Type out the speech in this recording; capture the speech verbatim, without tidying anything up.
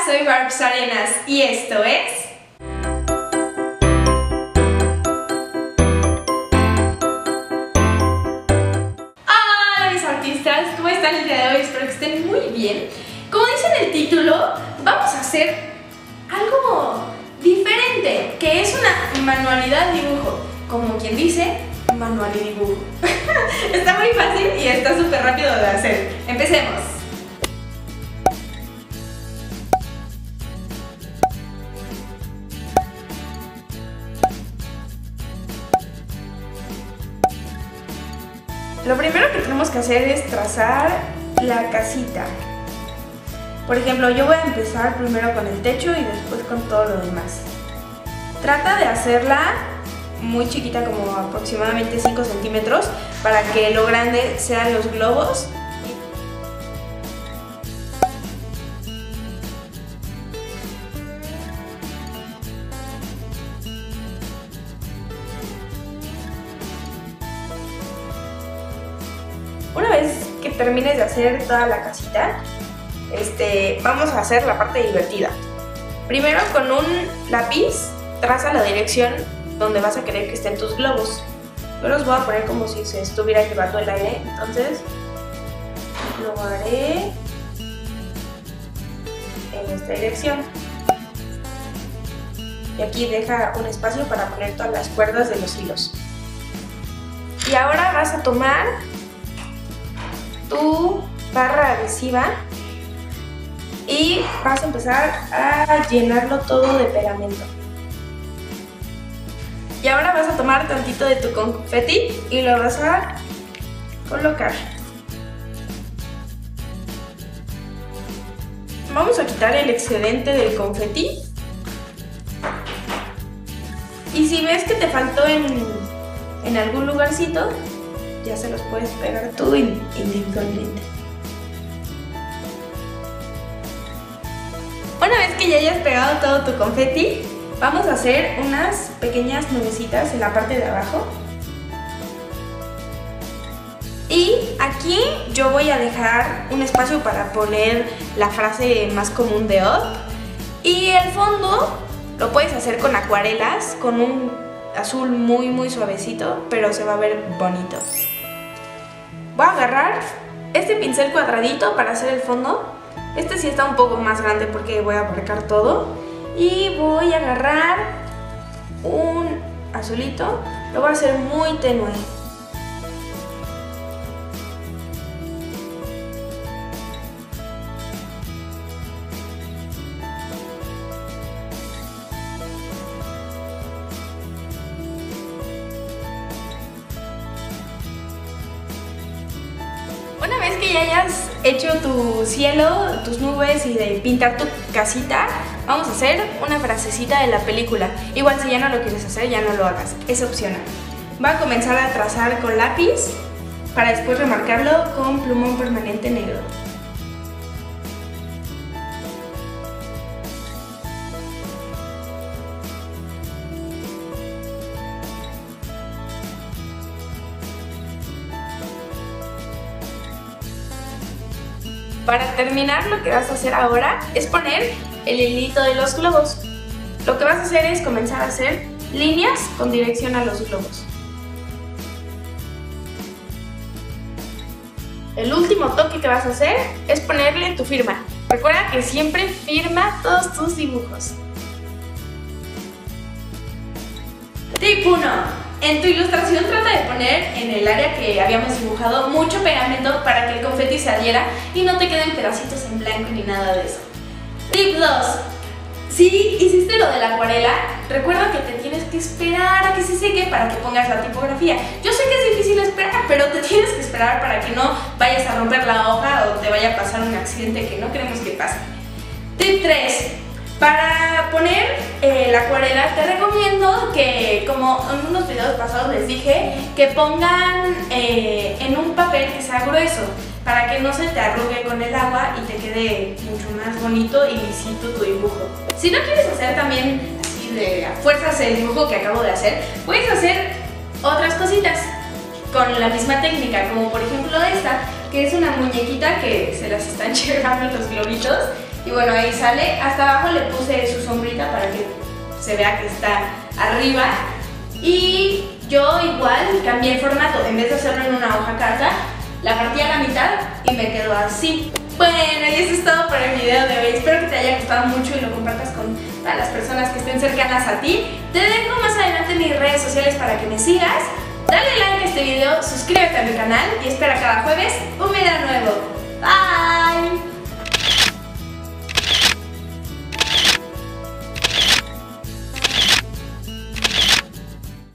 soy Barbs Arenas y esto es... ¡Hola mis artistas! ¿Cómo están el día de hoy? Espero que estén muy bien. Como dice en el título, vamos a hacer algo diferente, que es una manualidad dibujo. Como quien dice, manual y dibujo. Está muy fácil y está súper rápido de hacer. Empecemos. Lo primero que tenemos que hacer es trazar la casita. Por ejemplo, yo voy a empezar primero con el techo y después con todo lo demás. Trata de hacerla muy chiquita, como aproximadamente cinco centímetros, para que lo grande sean los globos. Una vez que termines de hacer toda la casita, este, vamos a hacer la parte divertida. Primero, con un lápiz traza la dirección donde vas a querer que estén tus globos. Yo los voy a poner como si se estuviera llevando el aire, entonces lo haré en esta dirección. Y aquí deja un espacio para poner todas las cuerdas de los hilos. Y ahora vas a tomar tu barra adhesiva y vas a empezar a llenarlo todo de pegamento. Y ahora vas a tomar tantito de tu confeti y lo vas a colocar. Vamos a quitar el excedente del confeti. Y si ves que te faltó en, en algún lugarcito, ya se los puedes pegar tú individualmente. Una vez que ya hayas pegado todo tu confeti, vamos a hacer unas pequeñas nubecitas en la parte de abajo. Y aquí yo voy a dejar un espacio para poner la frase más común de Odd. Y el fondo lo puedes hacer con acuarelas, con un azul muy muy suavecito, pero se va a ver bonito. Voy a agarrar este pincel cuadradito para hacer el fondo. Este sí está un poco más grande porque voy a abarcar todo. Y voy a agarrar un azulito, lo voy a hacer muy tenue. Una vez que ya hayas hecho tu cielo, tus nubes y de pintar tu casita, vamos a hacer una frasecita de la película. Igual si ya no lo quieres hacer, ya no lo hagas, es opcional. Va a comenzar a trazar con lápiz para después remarcarlo con plumón permanente negro. Para terminar, lo que vas a hacer ahora es poner el hilito de los globos. Lo que vas a hacer es comenzar a hacer líneas con dirección a los globos. El último toque que vas a hacer es ponerle tu firma. Recuerda que siempre firma todos tus dibujos. Tip uno. En tu ilustración trata de poner en el área que habíamos dibujado mucho pegamento para que el confeti se adhiera y no te queden pedacitos en blanco ni nada de eso. Tip dos. Si hiciste lo de la acuarela, recuerda que te tienes que esperar a que se seque para que pongas la tipografía. Yo sé que es difícil esperar, pero te tienes que esperar para que no vayas a romper la hoja o te vaya a pasar un accidente que no queremos que pase. Tip tres. Para poner eh, la acuarela te recomiendo que, como en unos videos pasados les dije, que pongan eh, en un papel que sea grueso para que no se te arrugue con el agua y te quede mucho más bonito y lisito tu dibujo. Si no quieres hacer también así de a fuerzas el dibujo que acabo de hacer, puedes hacer otras cositas con la misma técnica, como por ejemplo esta, que es una muñequita que se las están llevando los globitos Y bueno, ahí sale. Hasta abajo le puse su sombrita para que se vea que está arriba. Y yo igual cambié el formato. En vez de hacerlo en una hoja carta, la partí a la mitad y me quedó así. Bueno, y eso es todo por el video de hoy. Espero que te haya gustado mucho y lo compartas con todas las personas que estén cercanas a ti. Te dejo más adelante mis redes sociales para que me sigas. Dale like a este video, suscríbete a mi canal y espera cada jueves un video nuevo.